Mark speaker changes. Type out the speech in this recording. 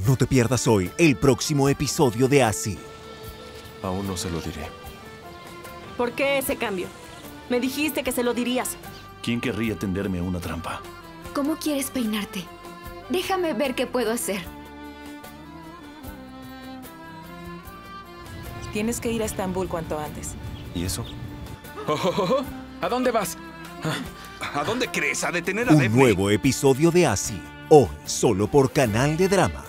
Speaker 1: No te pierdas hoy el próximo episodio de Así.
Speaker 2: Aún no se lo diré.
Speaker 3: ¿Por qué ese cambio? Me dijiste que se lo dirías.
Speaker 4: ¿Quién querría tenderme una trampa?
Speaker 5: ¿Cómo quieres peinarte? Déjame ver qué puedo hacer.
Speaker 6: Tienes que ir a Estambul cuanto antes.
Speaker 2: ¿Y eso?
Speaker 7: ¿A dónde vas?
Speaker 8: ¿A dónde crees? ¿A detener a
Speaker 1: Un
Speaker 8: Daphne?
Speaker 1: nuevo episodio de Así. Hoy solo por Canal de Drama.